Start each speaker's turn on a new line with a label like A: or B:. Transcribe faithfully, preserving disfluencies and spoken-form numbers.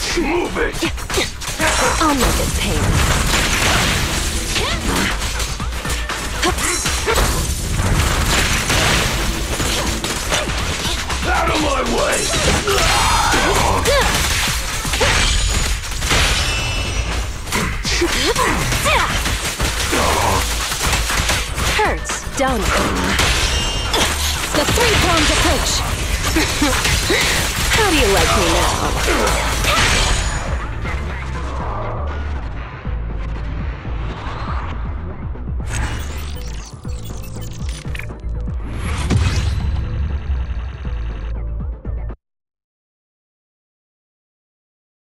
A: Move it!
B: I'll make it pain.
A: Out of my way!
B: Hurts, don't it? The three-pronged approach. How do you like me now?